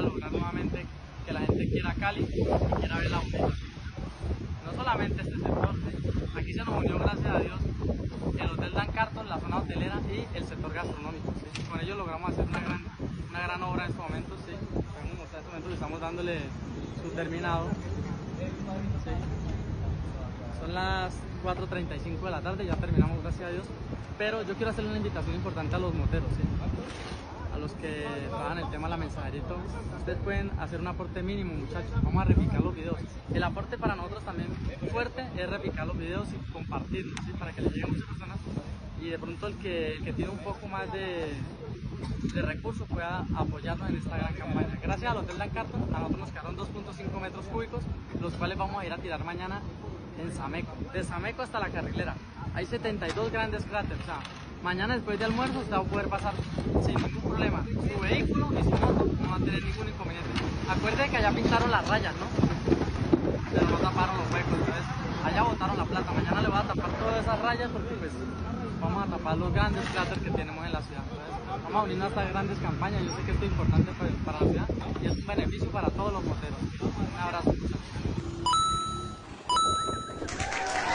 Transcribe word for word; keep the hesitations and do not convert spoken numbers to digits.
lograr nuevamente que la gente quiera Cali y quiera ver la bonita. No solamente este sector, ¿sí? Aquí se nos unió, gracias a Dios, el Hotel Dan Carton, la zona hotelera y el sector gastronómico, ¿sí? Con ello logramos hacer una gran, una gran obra en estos momentos, ¿sí? En estos momentos estamos dándole su terminado, ¿sí? Son las cuatro treinta y cinco de la tarde, ya terminamos, gracias a Dios, pero yo quiero hacerle una invitación importante a los moteros, ¿sí? A los que trabajan el tema de la mensajería y todo. Ustedes pueden hacer un aporte mínimo, muchachos. Vamos a repicar los videos. El aporte para nosotros también fuerte es repicar los videos y compartirlos, ¿sí? Para que les lleguen a muchas personas y de pronto el que, el que tiene un poco más de, de recursos pueda apoyarnos en esta gran campaña. Gracias al Hotel Dan Carton, a nosotros nos quedaron dos punto cinco metros cúbicos, los cuales vamos a ir a tirar mañana en Sameco. De Sameco hasta la Carrilera. Hay setenta y dos grandes cráteres. O sea, mañana después de almuerzo usted va a poder pasar sin ningún problema su vehículo y su moto, no va a tener ningún inconveniente. Acuérdense que allá pintaron las rayas, ¿no? Pero no taparon los huecos, entonces allá botaron la plata. Mañana le voy a tapar todas esas rayas porque pues vamos a tapar los grandes cráteres que tenemos en la ciudad. Entonces, vamos a unirnos a estas grandes campañas. Yo sé que esto es importante para la ciudad y es un beneficio para todos los moteros. Un abrazo, muchachos.